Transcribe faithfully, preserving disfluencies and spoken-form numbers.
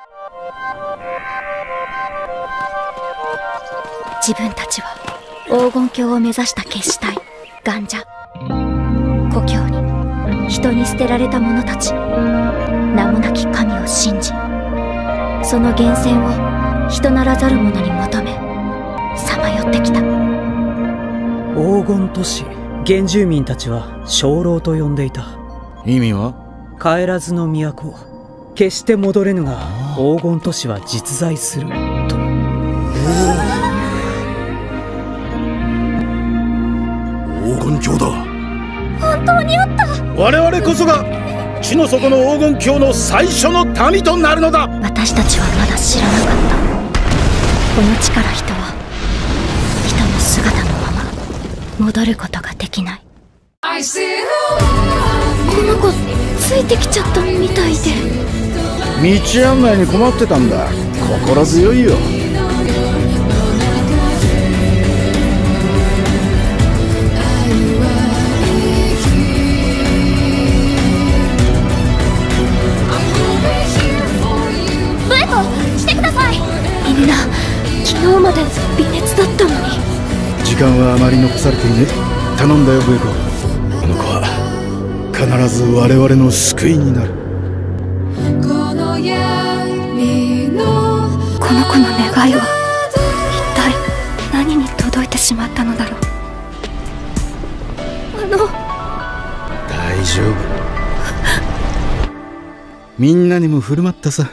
自分たちは黄金鏡を目指した決死隊ガンジャ。故郷に人に捨てられた者たち、名もなき神を信じ、その源泉を人ならざる者に求めさまよってきた。 黄金都市原住民たちは鐘楼と呼んでいた。 意味は帰らずの都、決して戻れぬが黄金都市は実在すると。 黄金鏡だ。 本当にあった。 我々こそが地の底の黄金鏡の最初の民となるのだ。 私たちはまだ知らなかった。この地から人は人の姿のまま戻ることができない。この子ついてきちゃったみたいで。 道案内に困ってたんだ。心強いよ。 ブエコ来てください。みんな昨日まで微熱だったのに。 時間はあまり残されていね。頼んだよブエコ。この子は必ず我々の救いになる。 この子の願いは一体何に届いてしまったのだろう。あの大丈夫。みんなにも振る舞ったさ。